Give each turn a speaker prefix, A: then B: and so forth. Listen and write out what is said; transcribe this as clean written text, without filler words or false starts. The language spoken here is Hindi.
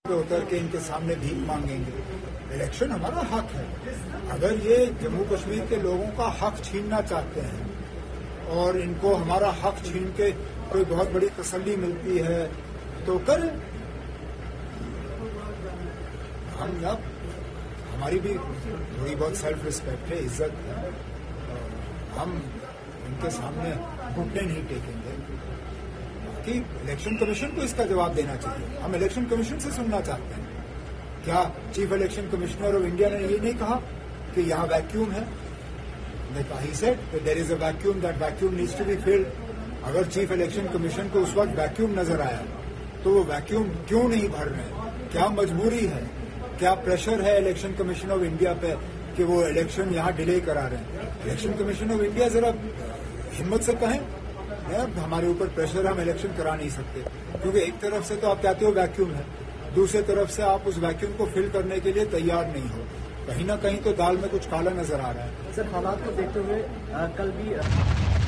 A: पे उतर के इनके सामने भीख मांगेंगे। इलेक्शन हमारा हक है। अगर ये जम्मू कश्मीर के लोगों का हक छीनना चाहते हैं और इनको हमारा हक छीन के कोई बहुत बड़ी तसल्ली मिलती है तो करें। हम अब हमारी भी थोड़ी बहुत सेल्फ रिस्पेक्ट है, इज्जत है। हम इनके सामने घुटने नहीं टेकेंगे कि इलेक्शन कमीशन को इसका जवाब देना चाहिए। हम इलेक्शन कमीशन से सुनना चाहते हैं। क्या chief election commissioner of India ने ये नहीं कहा कि यहाँ वैक्यूम है? He said there is a vacuum, that vacuum needs to be filled. अगर चीफ इलेक्शन कमीशन को उस वक्त वैक्यूम नजर आया तो वो वैक्यूम क्यों नहीं भर रहे? क्या मजबूरी है? क्या प्रेशर है इलेक्शन कमीशन ऑफ इंडिया पे कि वो इलेक्शन यहाँ डिले करा रहे हैं? इलेक्शन कमीशन ऑफ इंडिया जरा हिम्मत से कहें हमारे ऊपर प्रेशर, हम इलेक्शन करा नहीं सकते। क्योंकि एक तरफ से तो आप कहते हो वैक्यूम है, दूसरी तरफ से आप उस वैक्यूम को फिल करने के लिए तैयार नहीं हो। कहीं ना कहीं तो दाल में कुछ काला नजर आ रहा है।
B: सर, हालात को देखते हुए कल भी